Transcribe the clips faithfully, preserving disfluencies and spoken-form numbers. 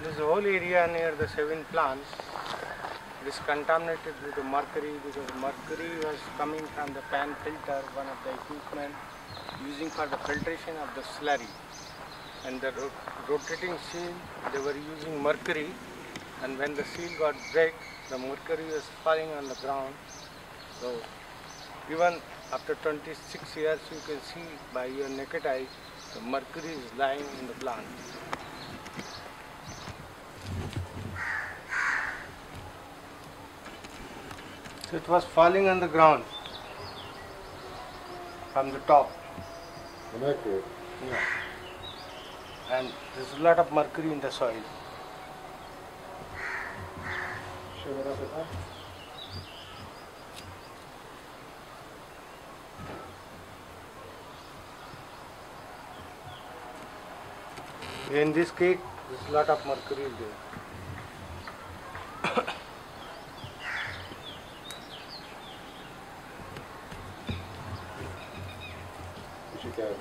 This whole area near the seven plants is contaminated with the mercury because mercury was coming from the pan filter, one of the equipment using for the filtration of the slurry. And the rot rotating seal, they were using mercury, and when the seal got break, the mercury was falling on the ground. So even after twenty-six years, you can see by your naked eye, the mercury is lying in the plant. So it was falling on the ground from the top. The mercury? Yeah. And there's a lot of mercury in the soil. Show what else is there? In this cake, there's a lot of mercury there. You should go.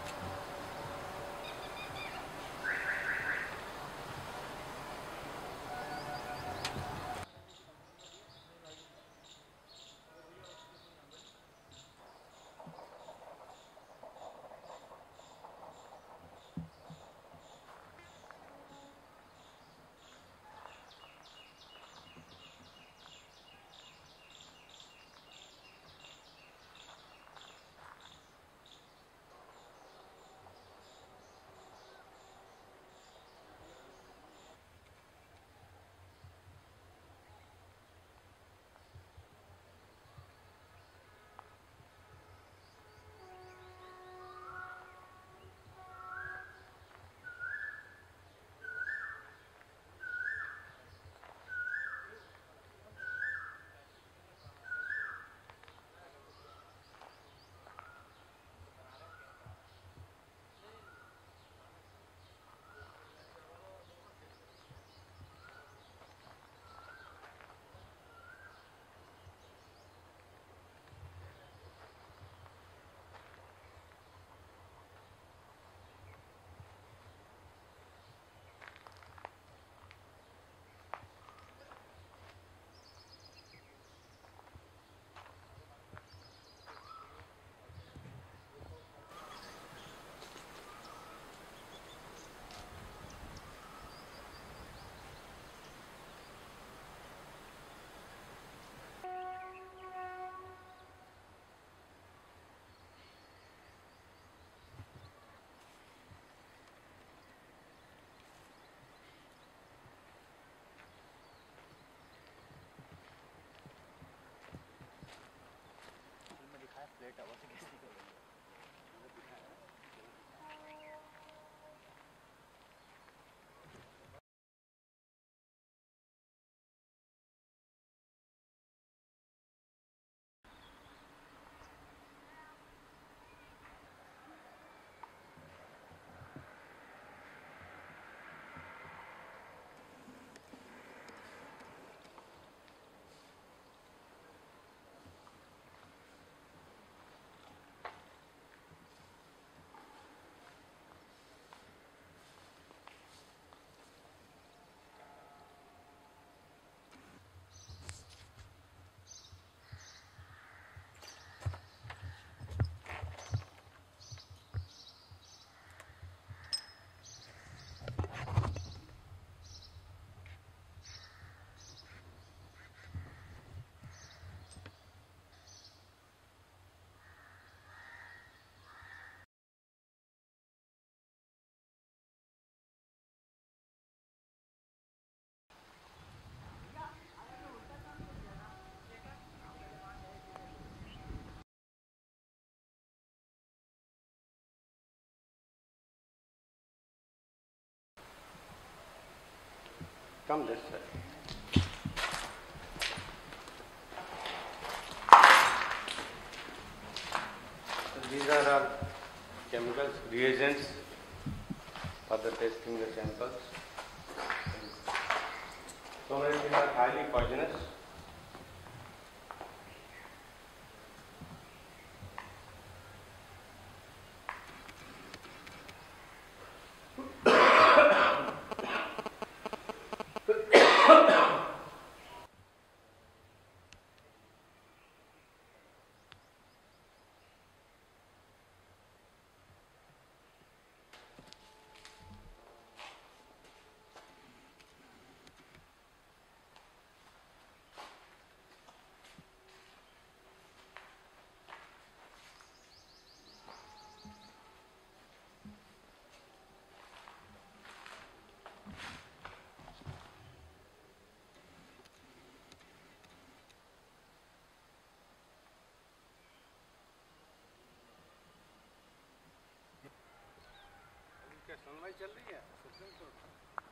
Come this way. So these are our chemicals, reagents for the testing the samples. So many things are highly poisonous. सुनवाई चल रही है supreme court